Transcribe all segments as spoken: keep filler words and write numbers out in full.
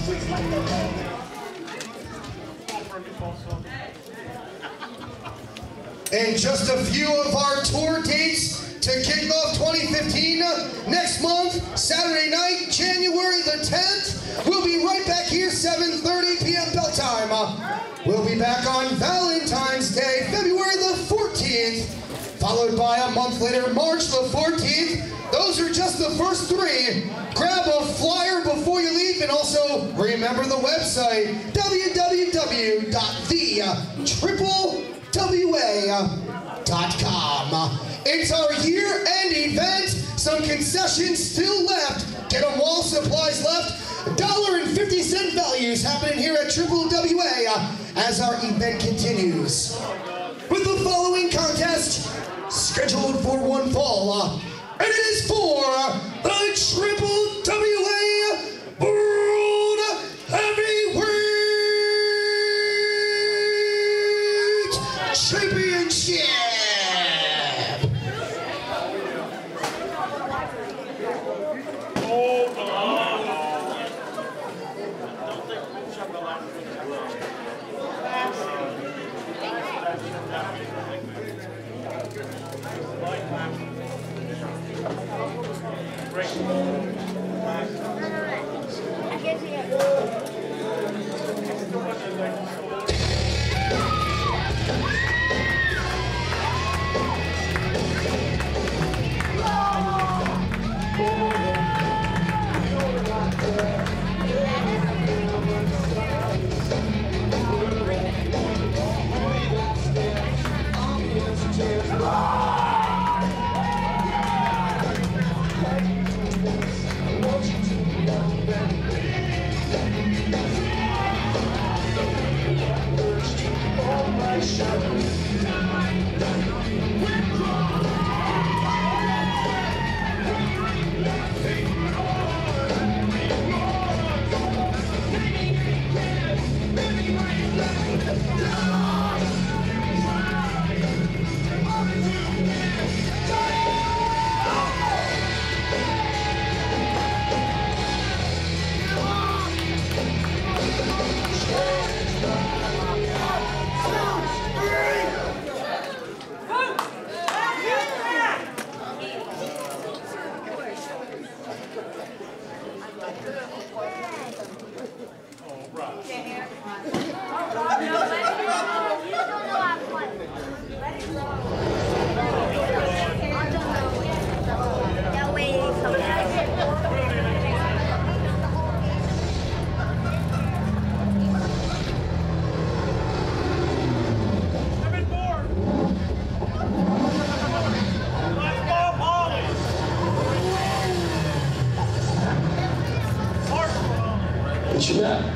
And just a few of our tour dates to kick off twenty fifteen. Next month, Saturday night, January the tenth, we'll be right back here, seven thirty p m bell time. We'll be back on Valentine's Day, February the fourteenth, followed by a month later, March the fourteenth. Those are just the first three. Grab a flyer before you leave, and also remember the website, w w w dot the triple w a dot com. It's our year-end event. Some concessions still left. Get them while supplies left. one dollar and fifty cent values happening here at Triple W A as our event continues. With the following contest scheduled for one fall, and it is for the Triple W A World Heavyweight Championship. What you got?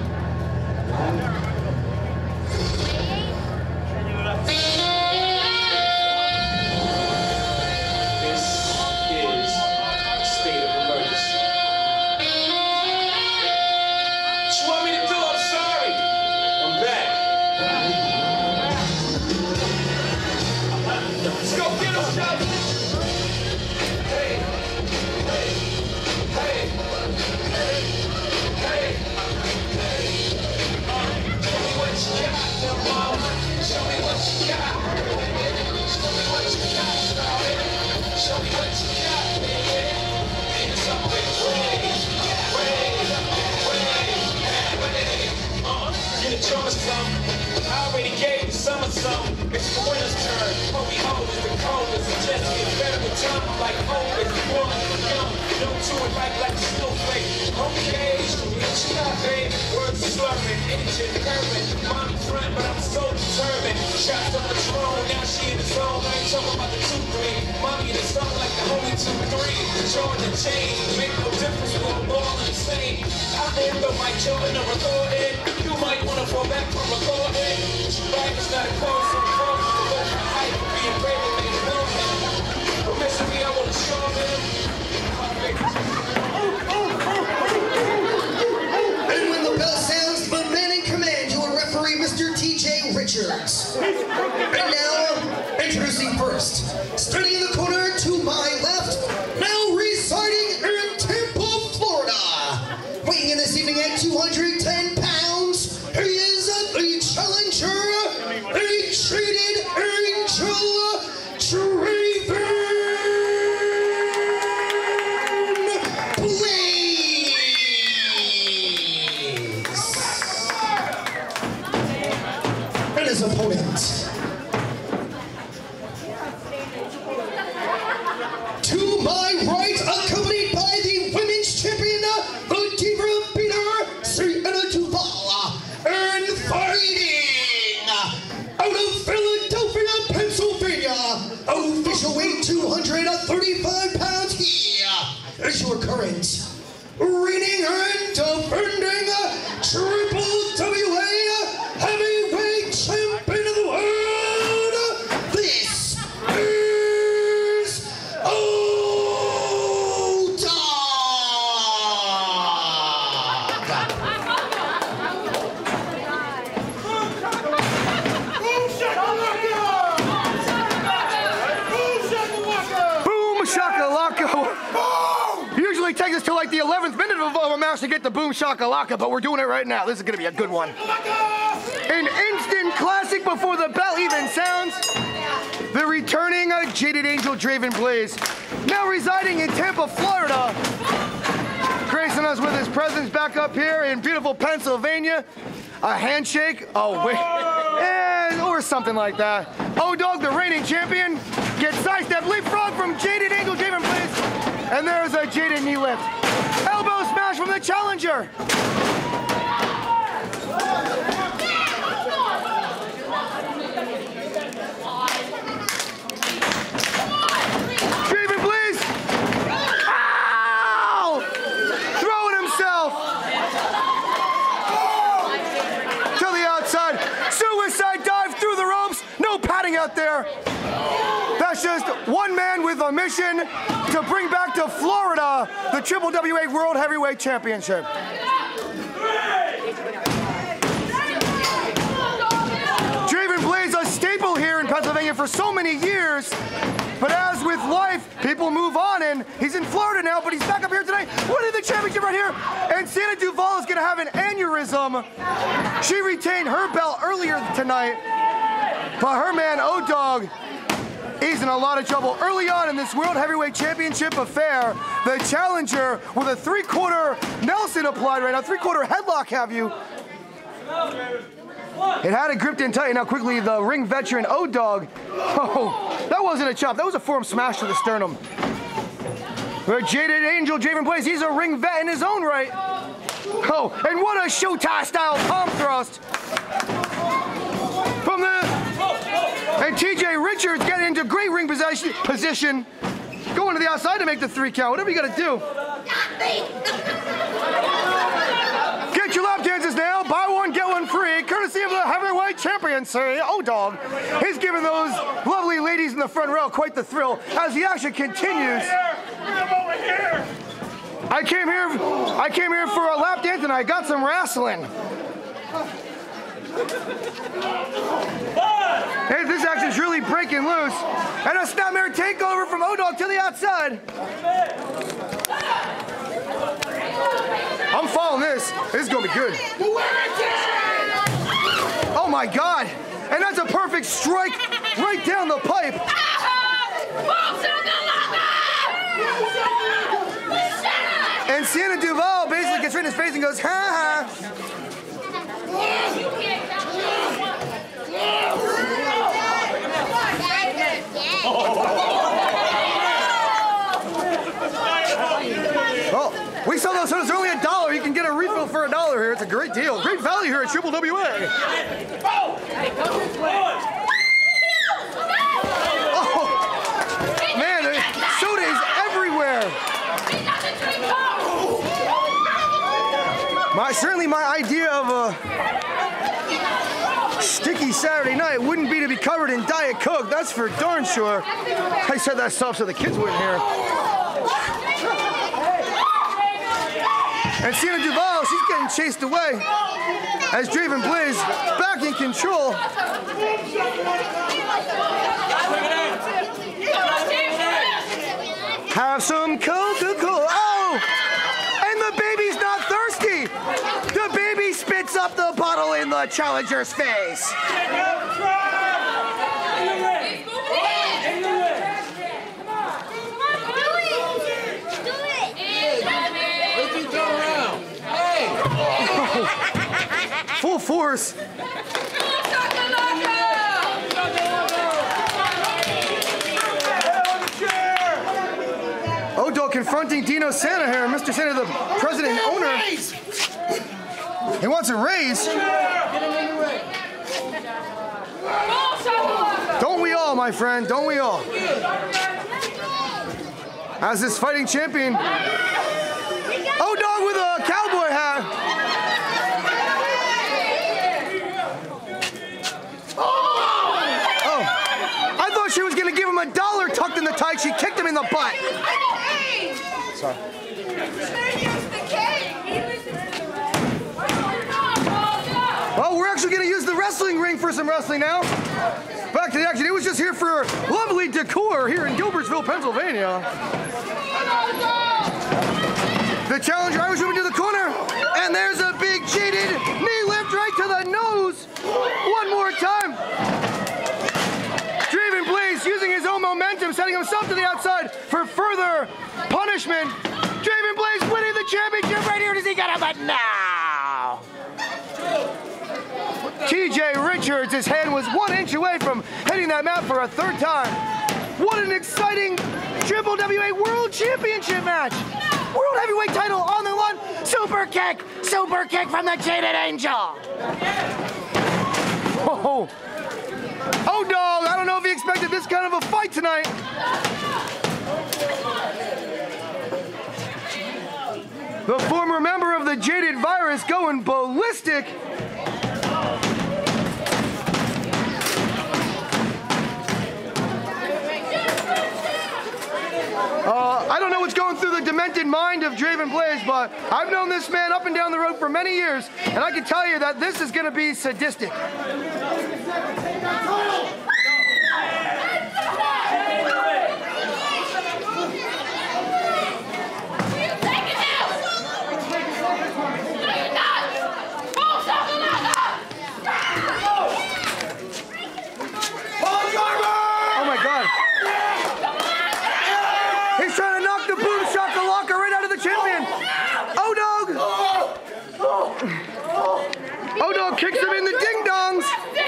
I already gave you some of some. It's the winter's turn. What we hold is the coldest. It just gets better with time. I'm like old as you want to young. Don't do it like like a snowflake. Okay, what you got, babe? Words are slurring, engine curving. Mommy front, but I'm so determined. Shots on the throne, now she in the zone. I ain't talking about the two three. Mommy the song like the homie two three. Showing the chain, make no difference. We're all the same. I am the Mike Jordan of recording. You might wanna fall back from recording. Right, it's not a call from the phone. The low for height, being brave and being broken. But missing me, I wanna show them. And when the bell sounds, the man in command, your referee, Mister T J Richards. And now, introducing first, standing in the corner to my left, now residing in Tampa, Florida. Weighing in this evening at two hundred ten pounds, he is the challenger, the Jaded Angel, Draven Blaze. And his opponent, to my right, accompanied by the women's champion, the Diva Beater, Sienna Duval, and fighting out of Philadelphia, Pennsylvania, official weight two hundred thirty-five pounds, here is your current reigning and defending Triple W A Heavyweight Champion of the World. This is O-Dog! Boom shakalaka! Usually takes us to like the eleventh minute of a match to get the boom shakalaka, but we're doing it right now. This is gonna be a good one. An instant classic before the bell even sounds. The returning uh, Jaded Angel Draven Blaze, now residing in Tampa, Florida, gracing us with his presence back up here in beautiful Pennsylvania. A handshake, oh wait, and, or something like that. O-Dog, the reigning champion, gets sidestep leapfrog from Jaded Angel Draven Blaze, and there's a Jaded knee lift. Elbow smash from the challenger. Draven Blaze, ow! Throwing himself to the outside. Suicide dive through the ropes. No padding out there. That's just one man with a mission to bring back to Florida the Triple W A World Heavyweight Championship. Draven Blaze, a staple here in Pennsylvania for so many years, but as with life, people move on, and he's in Florida now, but he's back up here tonight winning the championship right here, and Sienna Duval is gonna have an aneurysm. She retained her belt earlier tonight, but her man O-Dog, he's in a lot of trouble. Early on in this World Heavyweight Championship affair, the challenger with a three-quarter Nelson applied right now, three-quarter headlock have you. It had it gripped in tight, and now quickly the ring veteran O-Dog. Oh, that wasn't a chop, that was a forearm smash to the sternum. Where Jaded Angel Draven Blaze, he's a ring vet in his own right. Oh, and what a Showtime style palm thrust. From the, and T J Richards getting into great ring possession, position, going to the outside to make the three count. Whatever you gotta do. Get your lap dances now. Buy one, get one free. Courtesy of the heavyweight champion, sir, O-Dog. He's giving those lovely ladies in the front row quite the thrill as the action continues. I came here, I came here for a lap dance and I got some wrestling. Hey, this action's really breaking loose. And a snapmare takeover from O-Dog to the outside. I'm following this. This is gonna be good. Oh my God. And that's a perfect strike right down the pipe. And Sienna Duval basically gets right in his face and goes, ha ha. Well, we sell those sodas only a dollar. You can get a refill for a dollar here. It's a great deal. Great value here at Triple W A. Oh, man, the soda is everywhere. My, certainly my idea of a sticky Saturday night wouldn't be to be covered in Diet Coke, that's for darn sure. I said that stuff so the kids wouldn't hear. And Sienna Duval, she's getting chased away as Draven Blaze back in control. Have some Coca-Cola. Oh! And the baby's not thirsty. drop the bottle in the challenger's face. Full force. Odo confronting Dino Santa here, Mister Santa, the president and owner. He wants a raise. Don't we all, my friend? Don't we all? As this fighting champion, O-Dog with a cowboy hat. Oh, I thought she was gonna give him a dollar tucked in the tight. She kicked him in the butt. Sorry. Well, we're actually going to use the wrestling ring for some wrestling now. Back to the action. It was just here for lovely decor here in Gilbertsville, Pennsylvania. The challenger Irish moving to the corner, and there's a big jaded knee lift right to the nose. One more time. Draven Blaze using his own momentum, setting himself to the outside for further punishment. Draven Blaze winning the championship right here. Does he get it? But now. T J Richards, his hand was one inch away from hitting that mat for a third time. What an exciting Triple W A World Championship match. World Heavyweight title on the line. Super kick. Super kick from the Jaded Angel. Oh, oh, dog. I don't know if he expected this kind of a fight tonight. The former member of the Jaded Virus going ballistic. Uh, I don't know what's going through the demented mind of Draven Blaze, but I've known this man up and down the road for many years, and I can tell you that this is going to be sadistic. Oh my God. He's trying to knock the boom shakalaka right out of the champion. O-Dog. O-Dog kicks him in the ding-dongs.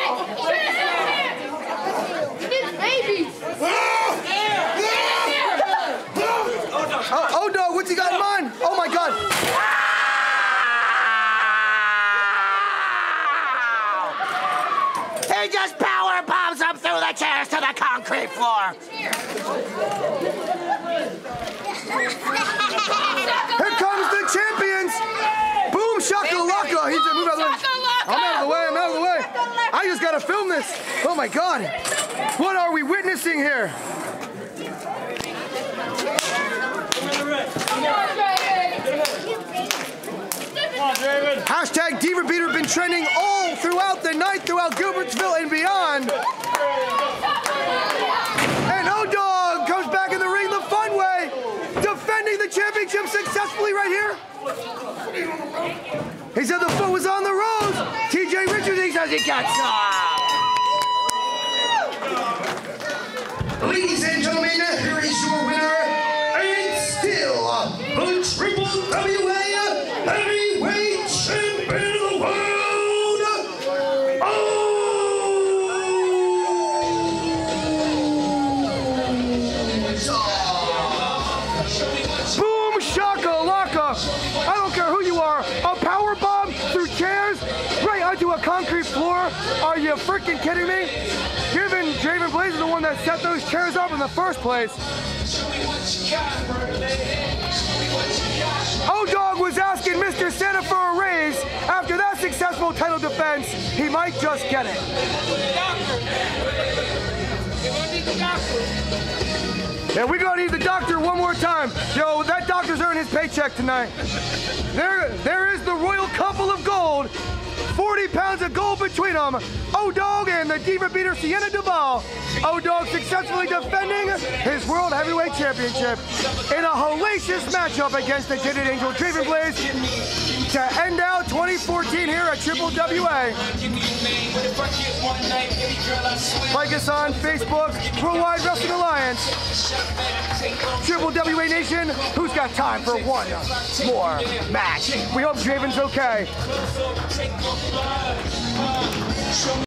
Oh, O-Dog, what's he got in mind? Oh my God. He just power bombs him through the chairs to the concrete floor. Here comes the champions! Boom shakalaka! He's a move out of the way. I'm out of the way, I'm out of the way. I just gotta film this. Oh my God. What are we witnessing here? Hashtag Diva Beater been trending all throughout the night, throughout Gilbertsville and beyond. And O-Dog comes back in the ring the fun way, defending the championship successfully right here. He said the foot was on the rose. T J Richards, he says he got some. Ladies and gentlemen, here is your winner, and still the Triple W A Heavyweight Champion of the world, Boom shakalaka! I don't care who you are. A power bomb through chairs right onto a concrete floor. Are you freaking kidding me? Given Draven Blaze is the one that set those chairs up in the first place. O-Dog was asking Mister Santa for a raise. After that successful title defense, he might just get it. Yeah, we're gonna need the doctor one more time. Yo, that doctor's earning his paycheck tonight. There, there is the royal couple of gold. forty pounds of gold between them. O-Dog and the Diva Beater Sienna Duval. O-Dog successfully defending his World Heavyweight Championship in a hellacious matchup against the Jaded Angel Draven Blaze. to end out twenty fourteen here at Triple W A. Like us on Facebook, Worldwide Wrestling Alliance. Triple W A Nation, who's got time for one more match? We hope Draven's okay.